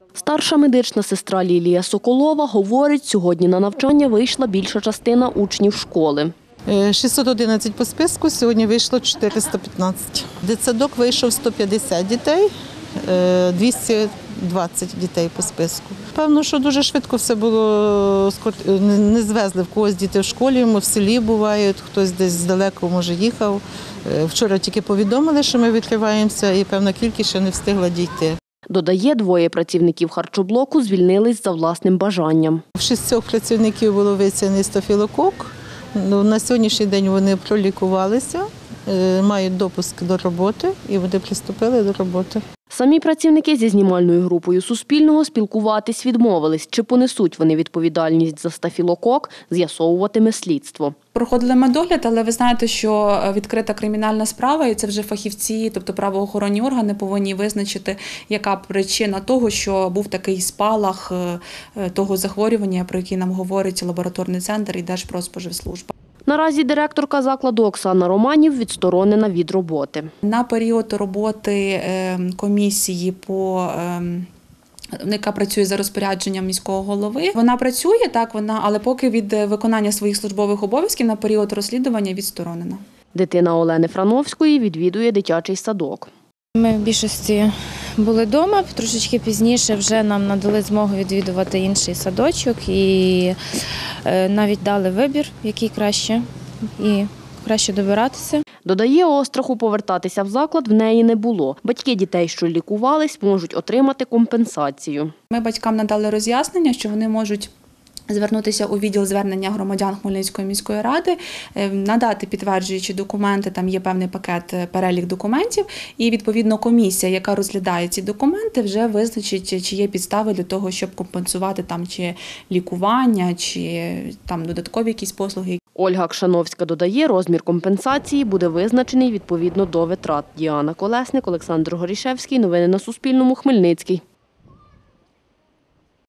Старша медична сестра Лілія Соколова говорить, сьогодні на навчання вийшла більша частина учнів школи. 611 по списку, сьогодні вийшло 415. Дитсадок вийшов 150 дітей, 220 дітей по списку. Певно, що дуже швидко все було, не звезли в когось діти в школі, в селі бувають, хтось десь здалеку, може, їхав. Вчора тільки повідомили, що ми відкриваємося, і певна кількість ще не встигла дійти. Додає, 2 працівників харчоблоку звільнились за власним бажанням. 6 працівників було виявлено стафілокок. На сьогоднішній день вони пролікувалися, мають допуск до роботи і вони приступили до роботи. Самі працівники зі знімальною групою Суспільного спілкуватись відмовились. Чи понесуть вони відповідальність за стафілокок, з'ясовуватиме слідство. Проходили медогляд, але ви знаєте, що відкрита кримінальна справа, і це вже фахівці, тобто правоохоронні органи повинні визначити, яка причина того, що був такий спалах того захворювання, про який нам говорить лабораторний центр і Держпродспоживслужба. Наразі директорка закладу Оксана Романів відсторонена від роботи. На період роботи комісії, яка працює за розпорядженням міського голови, вона працює, але поки від виконання своїх службових обов'язків на період розслідування відсторонена. Дитина Олени Франовської відвідує дитячий садок. Ми в більшості були вдома, трошечки пізніше вже нам надали змогу відвідувати інший садочок і навіть дали вибір, який краще і краще добиратися. Додає, остраху повертатися в заклад в неї не було. Батьки дітей, що лікувались, можуть отримати компенсацію. Ми батькам надали роз'яснення, що вони можуть звернутися у відділ звернення громадян Хмельницької міської ради, надати підтверджуючі документи, там є певний пакет, перелік документів, і відповідно комісія, яка розглядає ці документи, вже визначить, чи є підстави для того, щоб компенсувати там чи лікування, чи там додаткові якісь послуги. Ольга Кшановська додає, розмір компенсації буде визначений відповідно до витрат. Діана Колесник, Олександр Горішевський. Новини на Суспільному. Хмельницький.